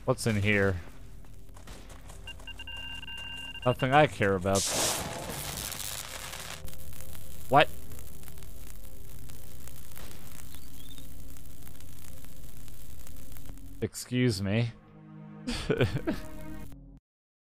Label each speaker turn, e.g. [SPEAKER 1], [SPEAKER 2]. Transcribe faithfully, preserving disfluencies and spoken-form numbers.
[SPEAKER 1] What's in here? Nothing I care about. What? Excuse me.